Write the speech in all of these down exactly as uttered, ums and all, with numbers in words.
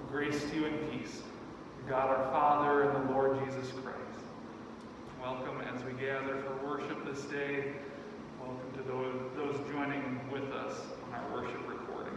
Grace to you and peace, God our Father and the Lord Jesus Christ. Welcome as we gather for worship this day. Welcome to those, those joining with us on our worship recording.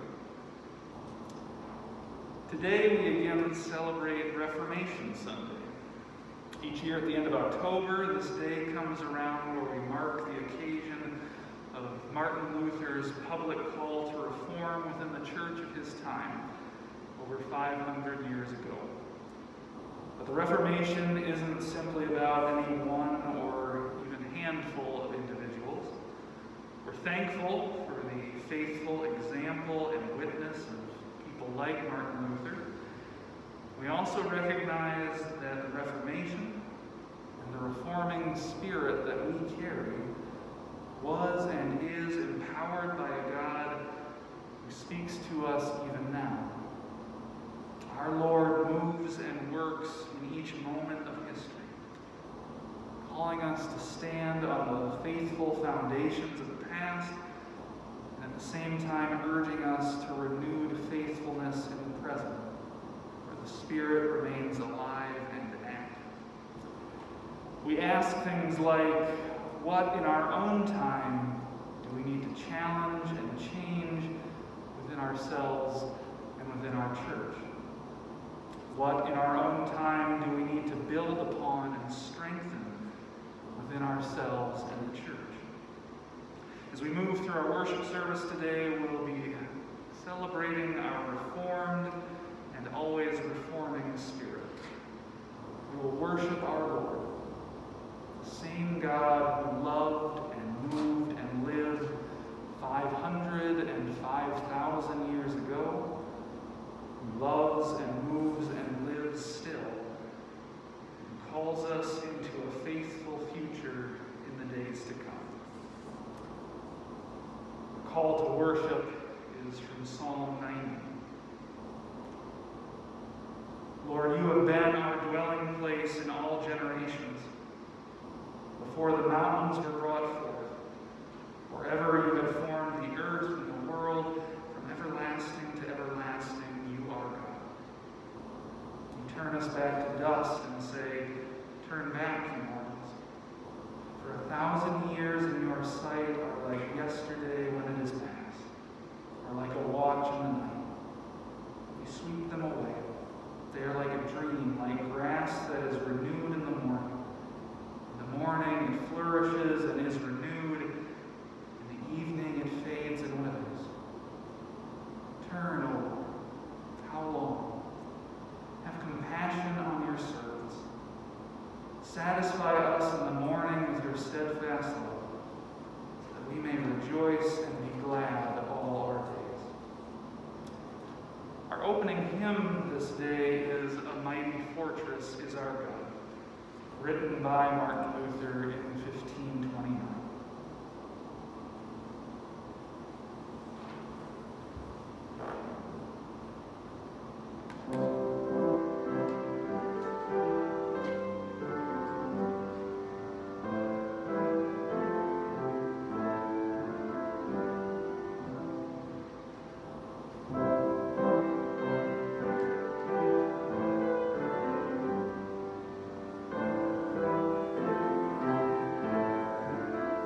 Today we again celebrate Reformation Sunday. Each year at the end of October, this day comes around where we mark the occasion of Martin Luther's public call to reform within the church of his time, over five hundred years ago. But the Reformation isn't simply about any one or even handful of individuals. We're thankful for the faithful example and witness of people like Martin Luther. We also recognize that the Reformation and the reforming spirit that we carry was and is empowered by a God who speaks to us even now. Our Lord moves and works in each moment of history, calling us to stand on the faithful foundations of the past, and at the same time urging us to renewed faithfulness in the present, where the Spirit remains alive and active. We ask things like, what in our own time do we need to challenge and change within ourselves and within our church? What in our own time do we need to build upon and strengthen within ourselves and the church? As we move through our worship service today, we'll be celebrating our reformed and always reforming spirit. We will worship our Lord, the same God who loved and moved and lived five hundred and five thousand years ago, who loves and moves and lives still, and calls us into a faithful future in the days to come. The call to worship is from Psalm ninety. Lord, you have been our dwelling place in all generations. Before the mountains were brought forth, wherever you have formed the earth and the world, from everlasting to everlasting, you are God. You turn us back to dust and say, turn back, you mortals. For a thousand years in your sight are like yesterday when it is past, or like a watch in the night. You sweep them away. They are like a dream, like grass that is renewed in the morning. In the morning it flourishes and is renewed. In the evening it fades and withers. Turn, O Lord, how long? Have compassion on your servants. Satisfy us in the morning with your steadfast love, so that we may rejoice and be glad all our days. Our opening hymn this day is A Mighty Fortress is Our God, written by Martin Luther in fifteen twenty-nine. Thank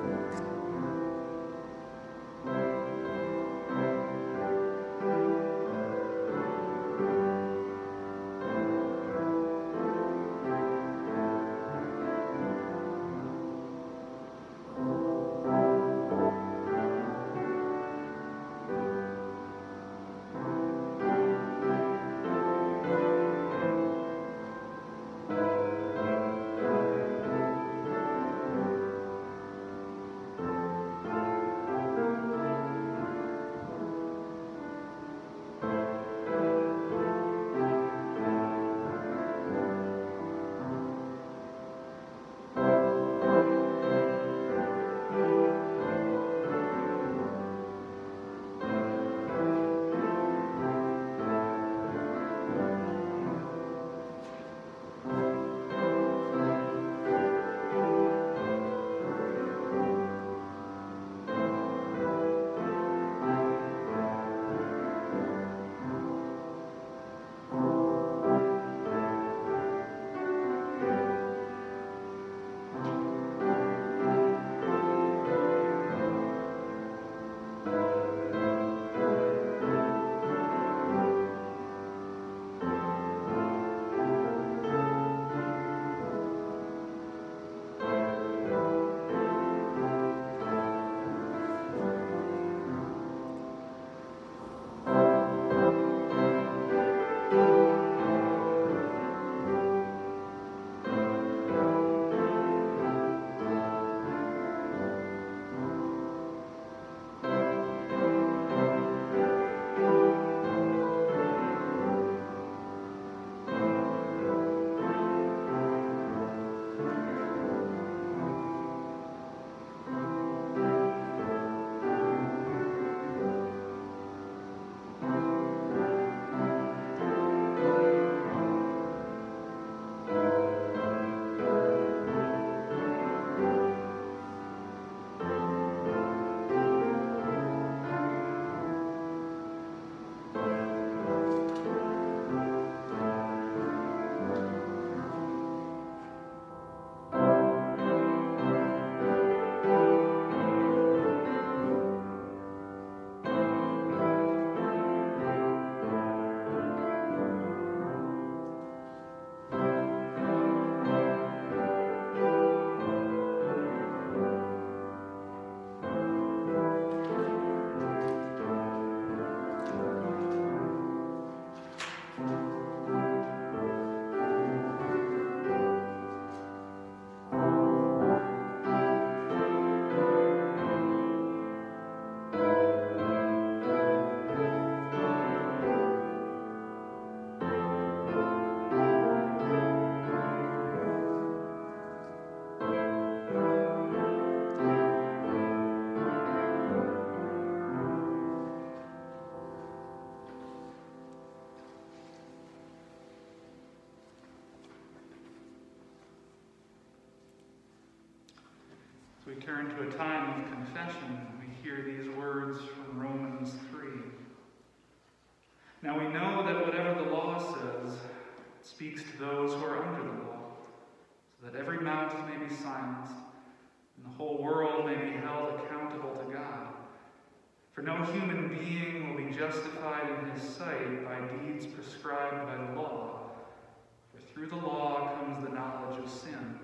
We turn to a time of confession. We hear these words from Romans three. Now we know that whatever the law says, it speaks to those who are under the law, so that every mouth may be silenced, and the whole world may be held accountable to God. For no human being will be justified in his sight by deeds prescribed by the law, for through the law comes the knowledge of sin.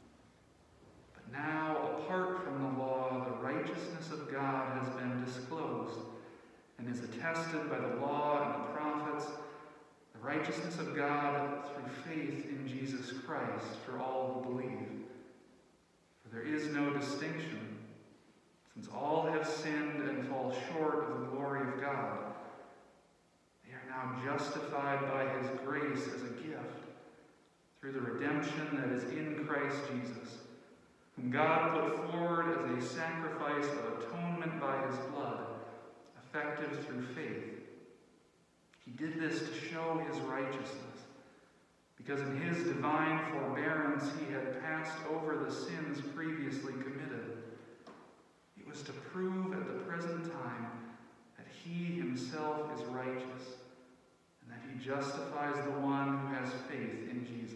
Now, apart from the law, the righteousness of God has been disclosed and is attested by the law and the prophets, the righteousness of God through faith in Jesus Christ for all who believe. For there is no distinction, since all have sinned and fall short of the glory of God. They are now justified by his grace as a gift through the redemption that is in Christ Jesus, whom God put forward as a sacrifice of atonement by his blood, effective through faith. He did this to show his righteousness, because in his divine forbearance he had passed over the sins previously committed. It was to prove at the present time that he himself is righteous, and that he justifies the one who has faith in Jesus.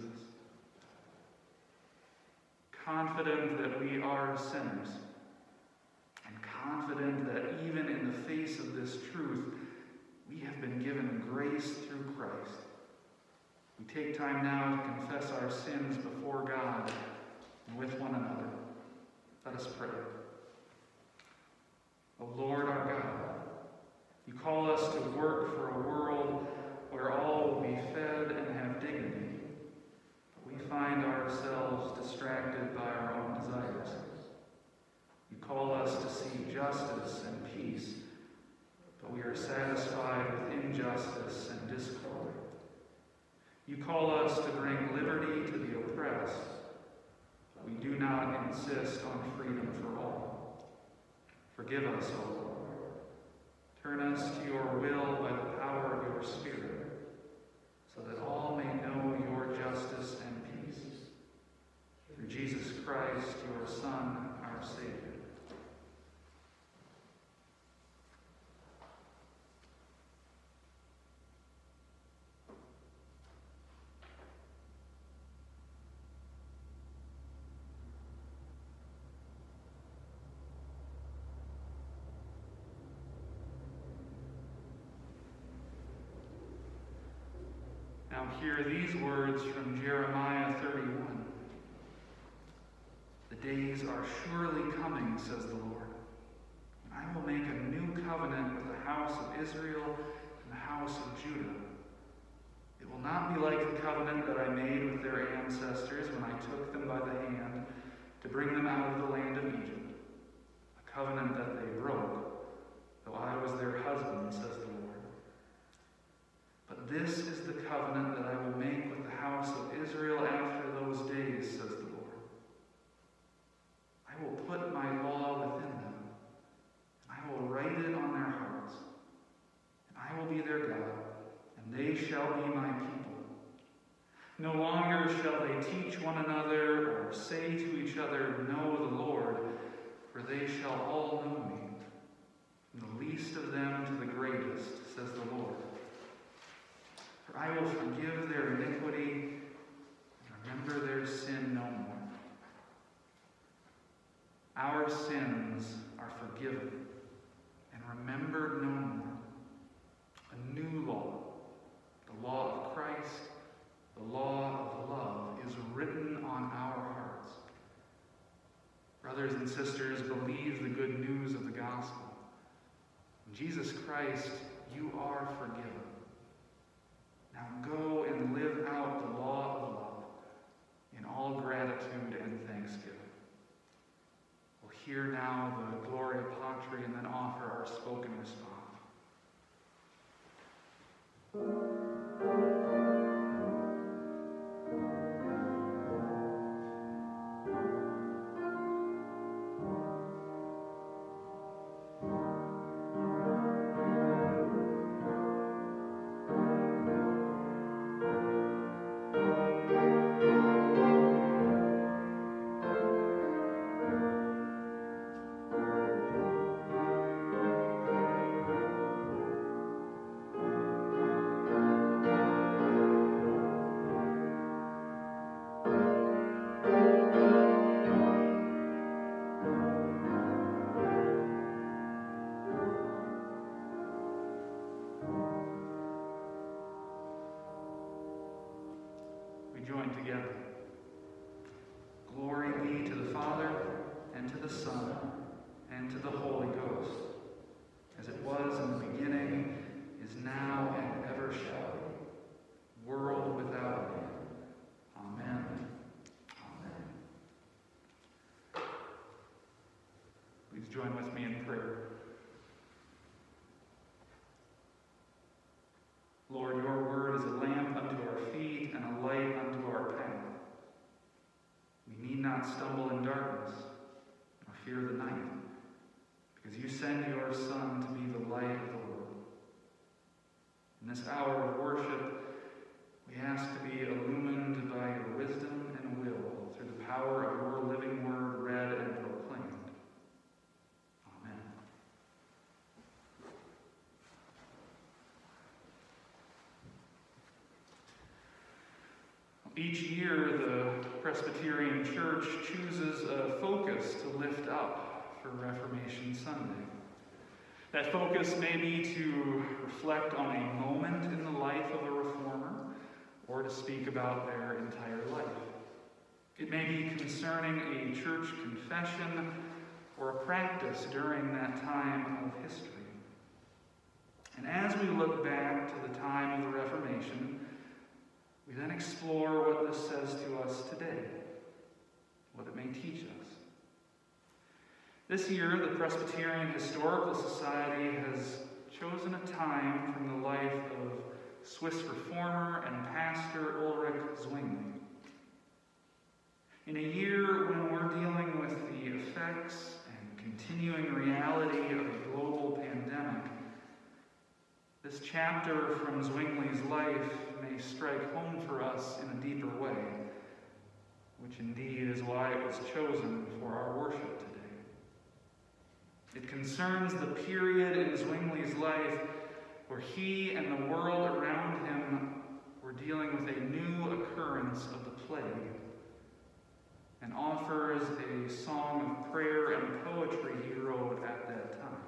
Confident that we are sinners, and confident that even in the face of this truth, we have been given grace through Christ. We take time now to confess our sins before God and with one another. Let us pray. O Lord our God, you call us to work for a world where all will be fed and have dignity. We find ourselves distracted by our own desires. You call us to seek justice and peace, but we are satisfied with injustice and discord. You call us to bring liberty to the oppressed, but we do not insist on freedom for all. Forgive us, O Lord. Turn us to your will by the power of your Spirit, so that all may know your justice and peace. Through Jesus Christ, your Son, our Savior. Now hear these words from Jeremiah thirty-one. The days are surely coming, says the Lord, and I will make a new covenant with the house of Israel and the house of Judah. It will not be like the covenant that I made with their ancestors when I took them by the hand to bring them out of the land of Egypt, a covenant that they broke, though I was their husband, says the Lord. But this is the covenant that I will make with the house of Israel after those days, says the Lord. I will put my law within them. I will write it on their hearts. And I will be their God, and they shall be my people. No longer shall they teach one another or say to each other, know the Lord, for they shall all know me, from the least of them to the greatest, says the Lord. For I will forgive their iniquity and remember their sin no more. Our sins are forgiven and remembered no more. A new law, the law of Christ, the law of love, is written on our hearts. Brothers and sisters, believe the good news of the gospel. In Jesus Christ, you are forgiven. Now go and live out the law of love in all gratitude and thanksgiving. We'll hear now the Gloria Patri and then offer our spoken response. join together. Glory be to the Father, and to the Son, and to the Holy Ghost, as it was in the beginning, is now, and ever shall be, world without end. Amen. Amen. Please join with me in prayer. Lord, your word is a lamp unto our feet and a light unto our path. We need not stumble in darkness, nor fear the night, because you send your Son to be the light of the world. In this hour of worship, we ask to be illumined by your wisdom and will through the power of your living word read and proclaimed. Amen. Each year, the Presbyterian Church chooses a focus to lift up for Reformation Sunday. That focus may be to reflect on a moment in the life of a reformer, or to speak about their entire life. It may be concerning a church confession or a practice during that time of history. And as we look back to the time of the Reformation, we then explore what this says to us today, what it may teach us. This year, the Presbyterian Historical Society has chosen a time from the life of Swiss reformer and pastor Ulrich Zwingli. In a year when we're dealing with the effects and continuing reality of a global pandemic, this chapter from Zwingli's life may strike home for us in a deeper way, which indeed is why it was chosen for our worship today. It concerns the period in Zwingli's life where he and the world around him were dealing with a new occurrence of the plague, and offers a song of prayer and poetry he wrote at that time.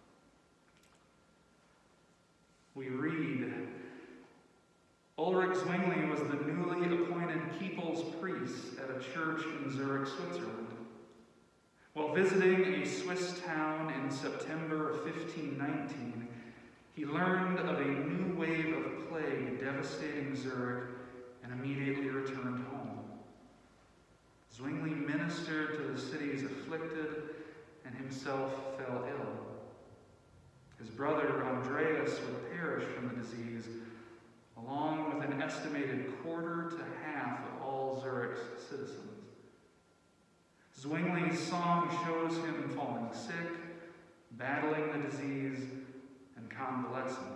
We read, Ulrich Zwingli was the newly appointed people's priest at a church in Zurich, Switzerland. While visiting a Swiss town in September of fifteen nineteen, he learned of a new wave of plague devastating Zurich and immediately returned home. Zwingli ministered to the city's afflicted and himself fell ill. His brother Andreas would perish from the disease, along with an estimated quarter to half of all Zurich's citizens. Zwingli's song shows him falling sick, battling the disease, and convalescing.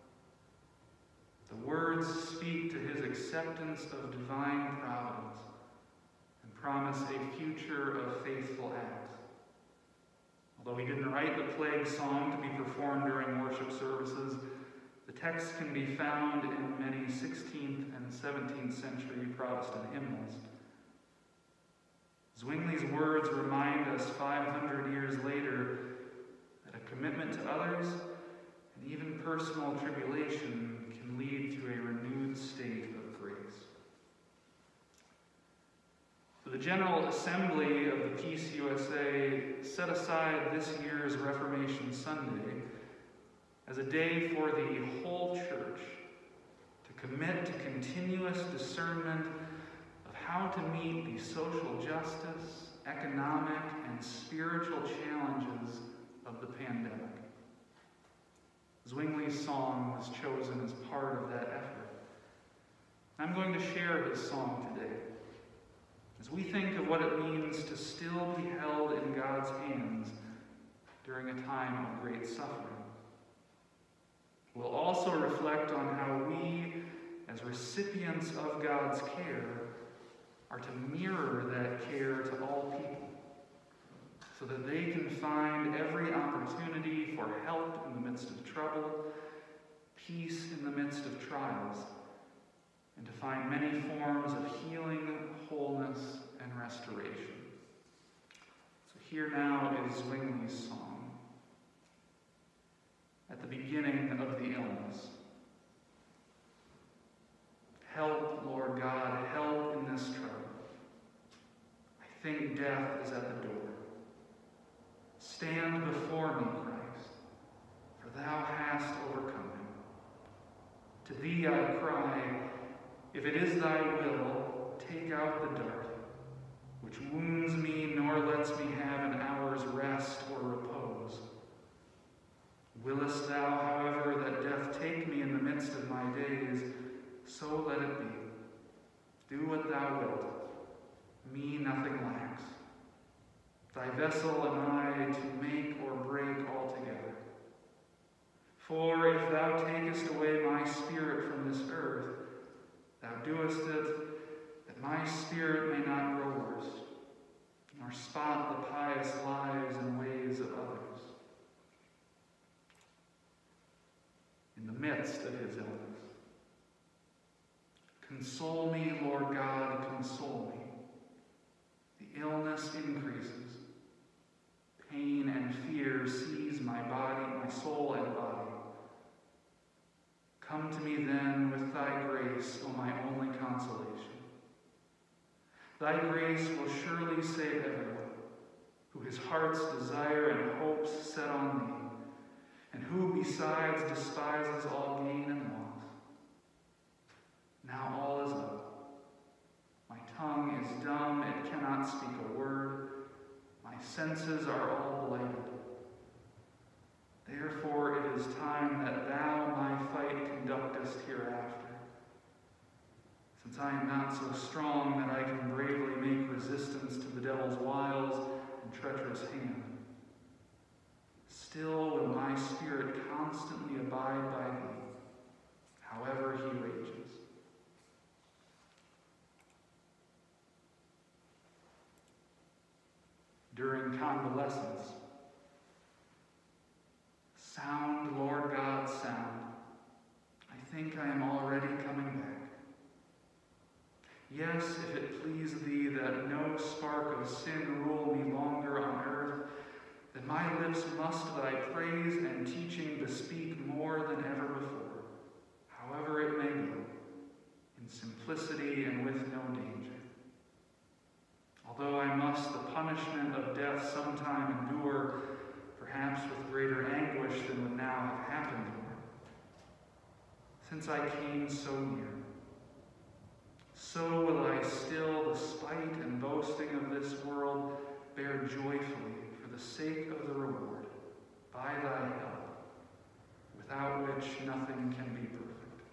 The words speak to his acceptance of divine providence and promise a future of faithful acts. Although he didn't write the plague song to be performed during worship services, the text can be found in many sixteenth and seventeenth century Protestant hymnals. Zwingli's words remind us five hundred years later that a commitment to others and even personal tribulation can lead to a renewed state of grace. So the General Assembly of the Peace U S A set aside this year's Reformation Sunday as a day for the whole church to commit to continuous discernment of how to meet the social justice, economic, and spiritual challenges of the pandemic. Zwingli's song was chosen as part of that effort. I'm going to share his song today as we think of what it means to still be held in God's hands during a time of great suffering. We'll also reflect on how we, as recipients of God's care, are to mirror that care to all people, so that they can find every opportunity for help in the midst of trouble, peace in the midst of trials, and to find many forms of healing, wholeness, and restoration. So here now is Zwingli's song. At the beginning of the illness. Help, Lord God, help death is at the door. Stand before me, Christ, for thou hast overcome him. To thee I cry, if it is thy will, take out the dart, which wounds me nor lets me have an hour's rest or repose. Willest thou, however, that death take me in the midst of my days, so let it be. Do what thou wilt. Me nothing lacks. Thy vessel am I to make or break altogether. For if thou takest away my spirit from this earth, thou doest it that my spirit may not grow worse, nor spot the pious lives and ways of others. In the midst of his illness, console me, Lord God, console me. The illness increases. Pain and fear seize my body, my soul and body. Come to me then with thy grace, O my only consolation. Thy grace will surely save everyone who his heart's desire and hopes set on thee, and who besides despises all gain and loss. Now all is up. My tongue is dumb, it cannot speak a word. My senses are all blighted. Therefore it is time that thou my fight conductest hereafter. Since I am not so strong that I can bravely make resistance to the devil's wiles and treacherous hand, still will my spirit constantly abide by thee, however he rages. During convalescence, sound, Lord God, sound. I think I am already coming back. Yes, if it please thee that no spark of sin rule me longer on earth, then my lips must thy praise and teaching bespeak more than ever before, however it may go, in simplicity and with no danger. Although I must the punishment of death sometime endure, perhaps with greater anguish than would now have happened to me, since I came so near, so will I still, despite and boasting of this world, bear joyfully for the sake of the reward, by thy help, without which nothing can be perfect.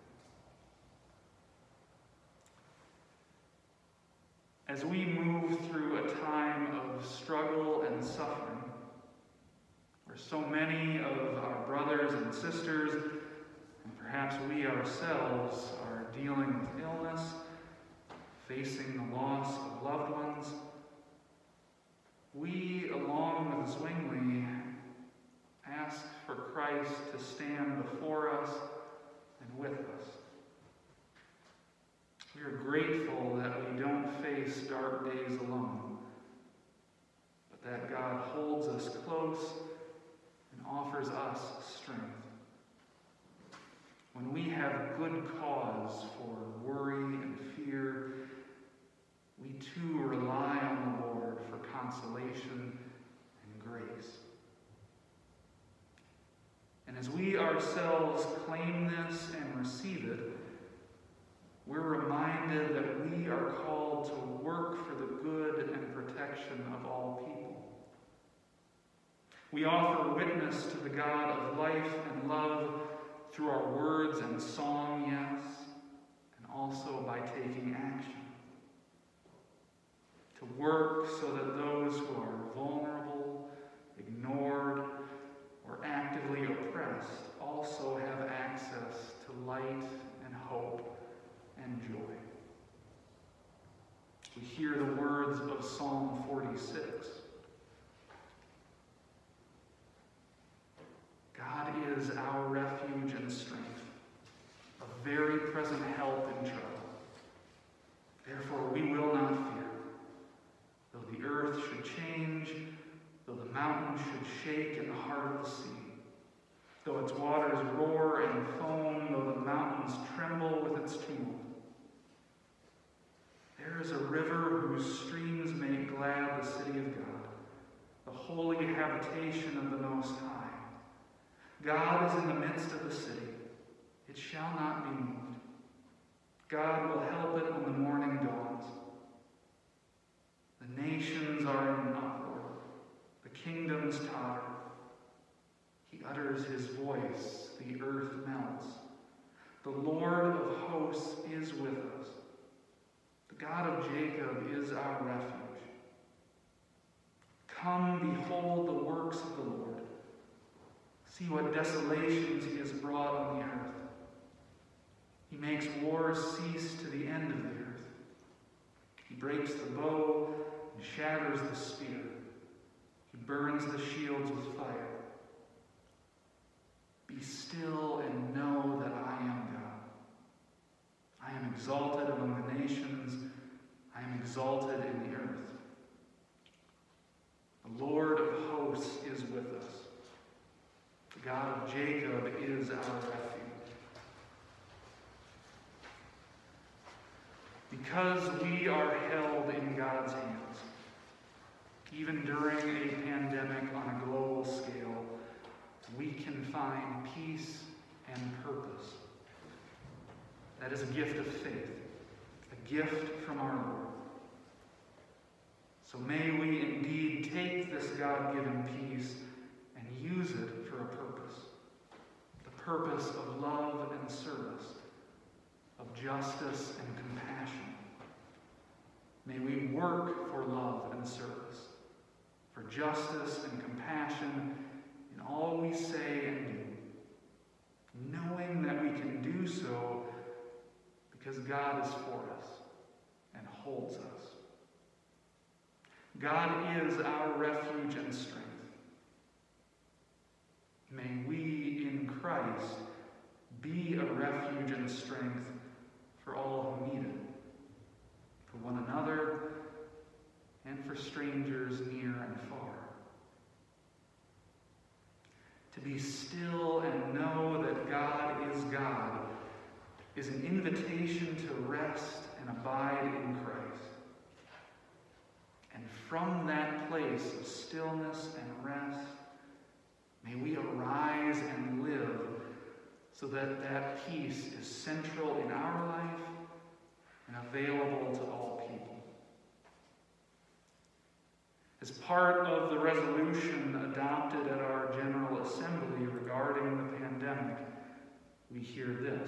As we move through a time of struggle and suffering, where so many of our brothers and sisters, and perhaps we ourselves, are dealing with illness, facing the loss of loved ones, we, along with Zwingli, ask for Christ to stand before us and with us. We are grateful that we don't face dark days alone, but that God holds us close and offers us strength. When we have good cause for worry and fear, we too rely on the Lord for consolation and grace. And as we ourselves claim this and receive it, we're reminded that we are called to work for the good and protection of all people. We offer witness to the God of life and love through our words and song, yes, and also by taking action. To work so that those who are vulnerable, ignored, or actively oppressed also have access to light and hope and joy. We hear the words of Psalm forty-six. God is our refuge and strength, a very present help in trouble. Therefore we will not fear, though the earth should change, though the mountains should shake in the heart of the sea, though its waters roar and foam, though the mountains tremble with its tumult. There is a river whose streams make glad the city habitation of the Most High. God is in the midst of the city. It shall not be moved. God will help it when the morning dawns. The nations are in an uproar. The kingdoms totter. He utters his voice. The earth melts. The Lord of hosts is with us. The God of Jacob is our refuge. Come, behold the works of the Lord. See what desolations he has brought on the earth. He makes wars cease to the end of the earth. He breaks the bow and shatters the spear. He burns the shields with fire. Be still and know that I am God. I am exalted among the nations. I am exalted in the earth. The Lord of hosts is with us. The God of Jacob is our refuge. Because we are held in God's hands, even during a pandemic on a global scale, we can find peace and purpose. That is a gift of faith, a gift from our Lord. So may we indeed take this God-given peace and use it for a purpose. The purpose of love and service, of justice and compassion. May we work for love and service, for justice and compassion in all we say and do, knowing that we can do so because God is for us and holds us. God is our refuge and strength. May we in Christ be a refuge and strength for all who need it, for one another and for strangers near and far. To be still and know that God is God is an invitation to rest and abide in Christ. And from that place of stillness and rest, may we arise and live so that that peace is central in our life and available to all people. As part of the resolution adopted at our General Assembly regarding the pandemic, we hear this.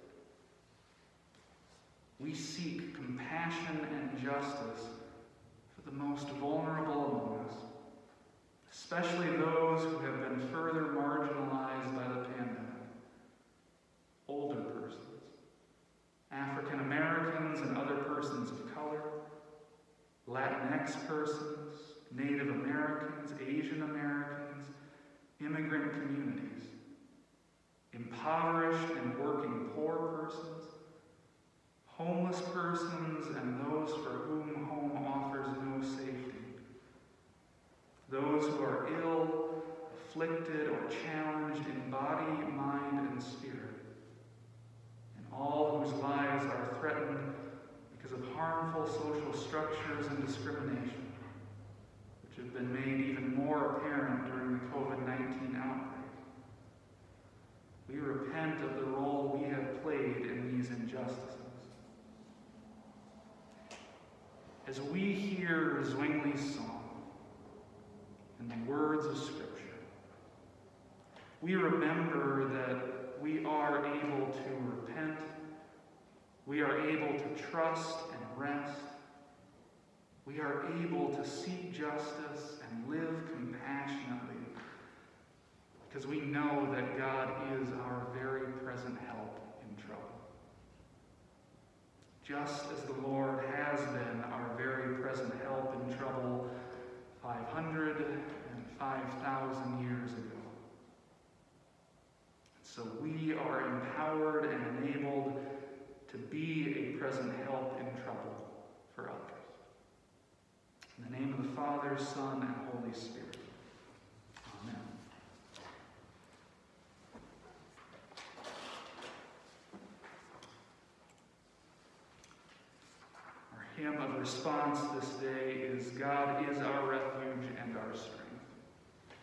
We seek compassion and justice for the most vulnerable among us, especially those who have been further marginalized by the pandemic. Older persons, African Americans and other persons of color, Latinx persons, Native Americans, Asian Americans, immigrant communities, impoverished and working poor persons, homeless persons and those for whom home offers no safety, those who are ill, afflicted, or challenged in body, mind, and spirit, and all whose lives are threatened because of harmful social structures and discrimination, which have been made even more apparent during the COVID nineteen outbreak. We repent of the role we have played in these injustices. As we hear Zwingli's song and the words of Scripture, we remember that we are able to repent, we are able to trust and rest, we are able to seek justice and live compassionately because we know that God is our very present help in trouble. Just as the Lord has been our very present help in trouble five hundred and five thousand years ago. So we are empowered and enabled to be a present help in trouble for others. In the name of the Father, Son, and Holy Spirit. Amen. Our hymn of response this day is God is our refuge and our strength.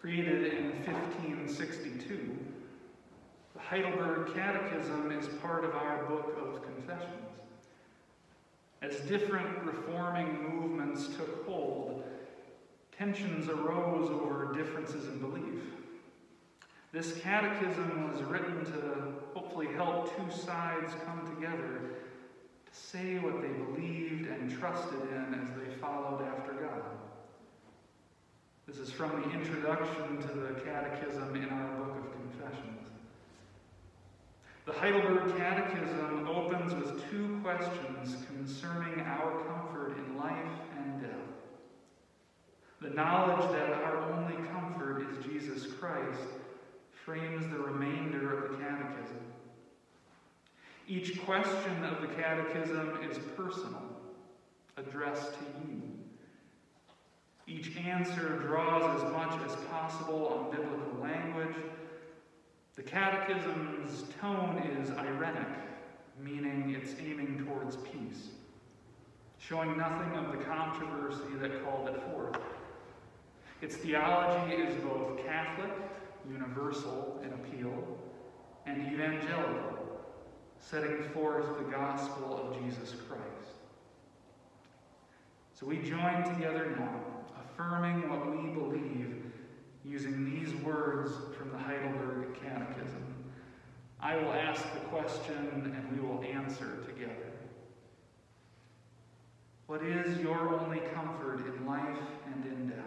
Created in fifteen sixty-two, the Heidelberg Catechism is part of our Book of Confessions. As different reforming movements took hold, tensions arose over differences in belief. This catechism was written to hopefully help two sides come together to say what they believed and trusted in as they followed after God. This is from the introduction to the Catechism in our Book of Confessions. The Heidelberg Catechism opens with two questions concerning our comfort in life and death. The knowledge that our only comfort is Jesus Christ frames the remainder of the Catechism. Each question of the Catechism is personal, addressed to you. Each answer draws as much as possible on biblical language. The Catechism's tone is irenic, meaning it's aiming towards peace, showing nothing of the controversy that called it forth. Its theology is both Catholic, universal in appeal, and evangelical, setting forth the gospel of Jesus Christ. So we join together now, affirming what we believe using these words from the Heidelberg Catechism. I will ask the question and we will answer together. What is your only comfort in life and in death?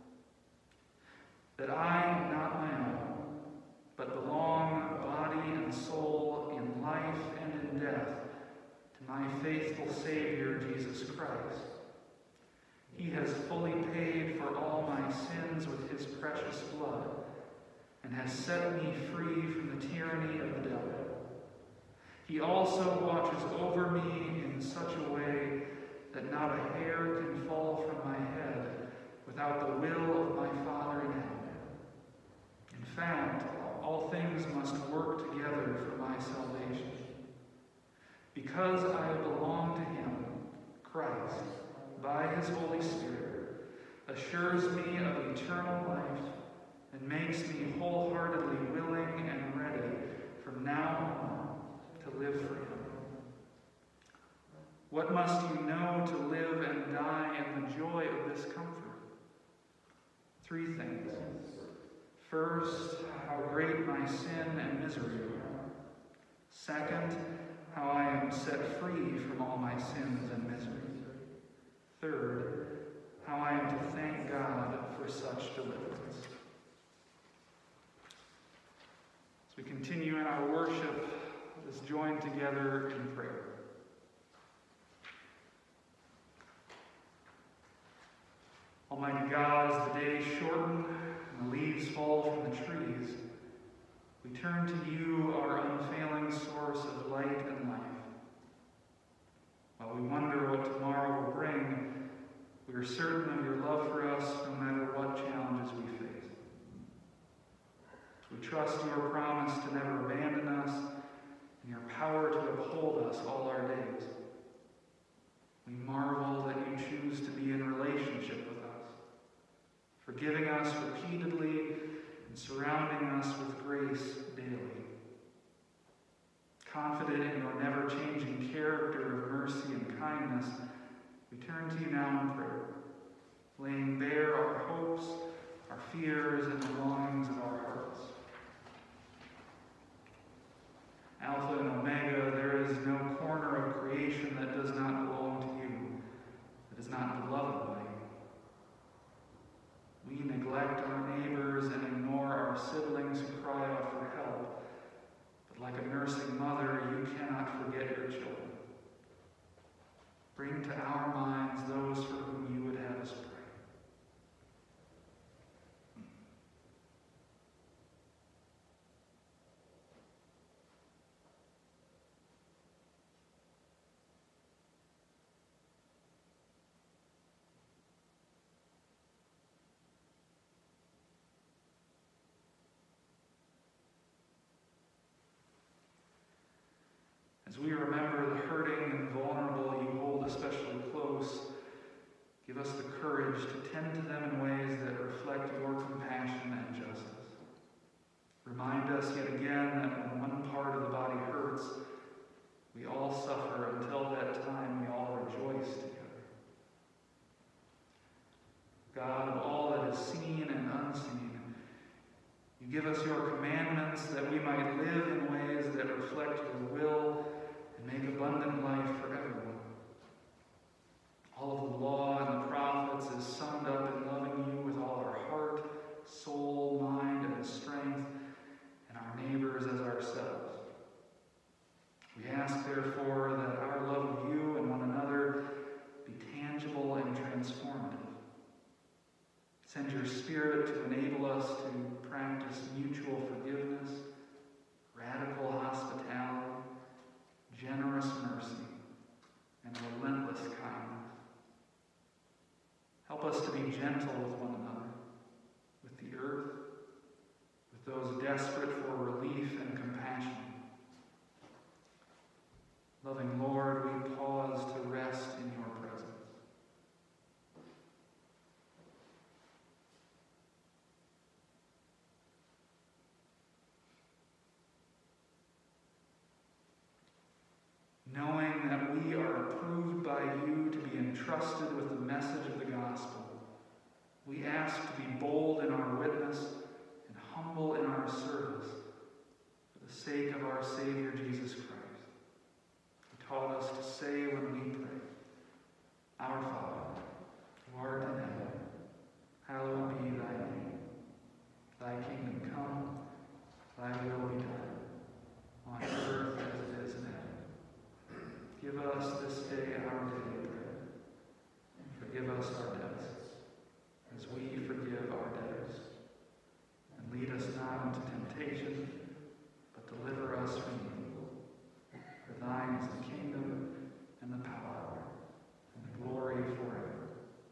That I am not my own, but belong body and soul in life and in death to my faithful Savior, Jesus Christ. He has fully paid for all my sins with his precious blood and has set me free from the tyranny of the devil. He also watches over me in such a way that not a hair can fall from my head without the will of my Father in heaven. In fact, all things must work together for my salvation. Because I belong to him, Christ, by his Holy Spirit, assures me of eternal life and makes me wholeheartedly willing and ready from now on to live for him. What must you know to live and die in the joy of this comfort? Three things. First, how great my sin and misery are. Second, how I am set free from all my sins and miseries. Third, how I am to thank God for such deliverance. As we continue in our worship, let's join together in prayer. Almighty God, as the days shorten and the leaves fall from the trees, we turn to you, our unfailing source of light and life. While we wonder what tomorrow will bring, we are certain of your love for us no matter what challenges we face. We trust your promise to never abandon us and your power to uphold us all our days. We marvel that you choose to be in relationship with us, forgiving us repeatedly and surrounding us with grace daily. Confident in your never-changing character of mercy and kindness, we turn to you now in prayer, laying bare our hopes, our fears, and the longings of our hearts. Alpha and Omega, there is no corner of creation that does not belong to you, that is not beloved by you. We neglect our neighbors and ignore our siblings who cry out for help, but like a nursing mother, you cannot forget your children. Bring to our minds those for whom you would have us pray. As we remember the hurting and vulnerable you hold especially close, give us the courage to tend to them in ways that reflect your compassion and Give us your commandments that we might live in ways that reflect your will and make abundant life for everyone. All of the law and the prophets is summed up in loving you with all our heart, soul, mind, and strength, and our neighbors as ourselves. We ask, therefore, that our love of you and one another be tangible and transformative. Send your Spirit to enable us to practice mutual forgiveness, radical hospitality, generous mercy, and relentless kindness. Help us to be gentle with one another, with the earth, with those desperate for relief and compassion. Loving Lord, we pause to rest in your presence. Knowing that we are approved by you to be entrusted with the message of the gospel, we ask to be bold in our witness and humble in our service for the sake of our Savior Jesus Christ, who taught us to say when we pray, Our Father, who art in heaven, hallowed be thy name. Thy kingdom come, thy will be done, on earth as it is in heaven. Give us this day our daily bread, and forgive us our debts, as we forgive our debtors. And lead us not into temptation, but deliver us from evil. For thine is the kingdom, and the power, and the glory forever.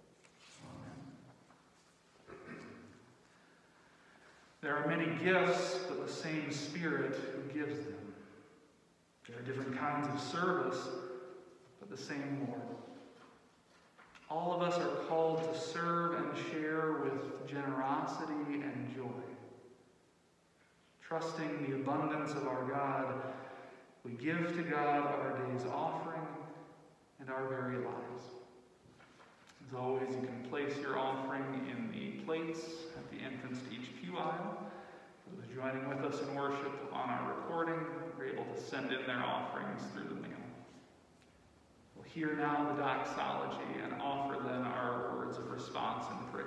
Amen. There are many gifts, but the same Spirit who gives them. There are different kinds of service, but the same Lord. All of us are called to serve and share with generosity and joy. Trusting the abundance of our God, we give to God our day's offering and our very lives. As always, you can place your offering in the plates at the entrance to each pew aisle. Those joining with us in worship on our recording are able to send in their offerings through the mail. We'll hear now the doxology and offer then our words of response and praise.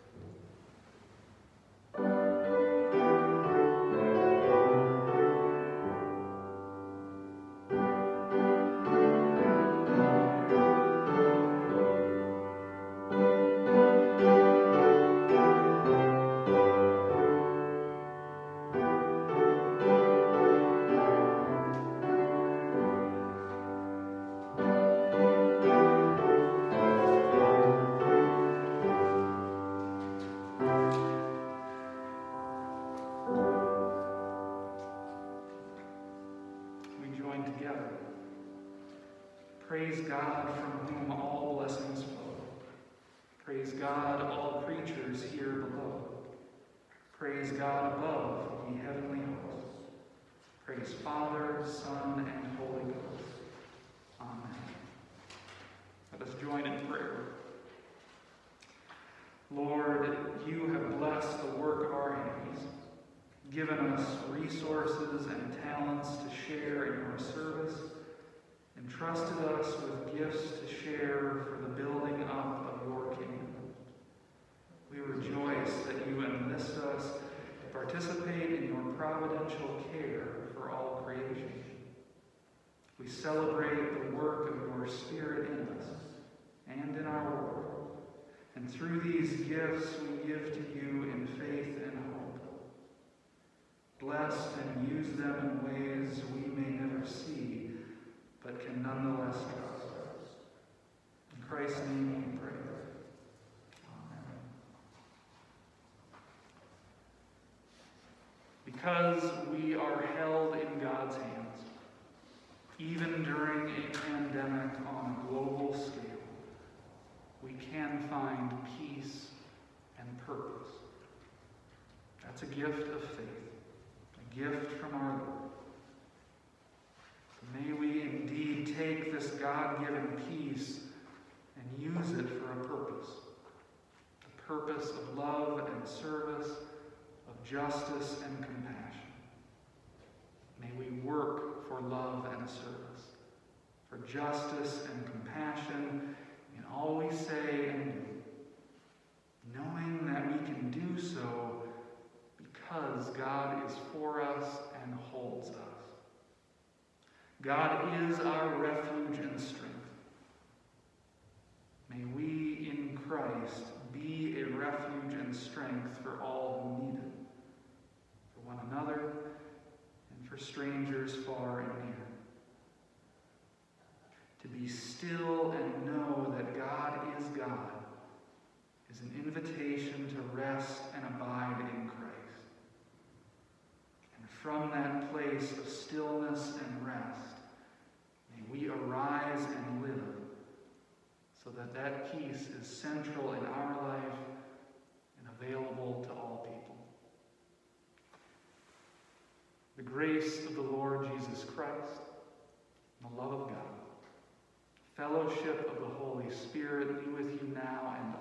Praise God, from whom all blessings flow. Praise God, all creatures here below. Praise God above, ye heavenly hosts. Praise Father, Son, and Holy Ghost. Amen. Let us join in prayer. Lord, you have blessed the work of our hands, given us resources and talents to share in your service, entrusted us with gifts to share for the building up of your kingdom. We rejoice that you enlist us to participate in your providential care for all creation. We celebrate the work of your Spirit in us and in our world, and through these gifts we give to you in faith and hope. Bless and use them in ways we may never see, but can nonetheless trust. In Christ's name we pray. Amen. Because we are held in God's hands, even during a pandemic on a global scale, we can find peace and purpose. That's a gift of faith, a gift from our Lord. May we indeed take this God-given peace and use it for a purpose. A purpose of love and service, of justice and compassion. May we work for love and service, for justice and compassion in all we say and do, knowing that we can do so because God is for us and holds us. God is our refuge and strength. May we in Christ be a refuge and strength for all who need it, for one another and for strangers far and near. To be still and know that God is God is an invitation to rest and abide in Christ. And from that place of stillness and rest, may we arise and live so that that peace is central in our life and available to all people. The grace of the Lord Jesus Christ, the love of God, fellowship of the Holy Spirit be with you now and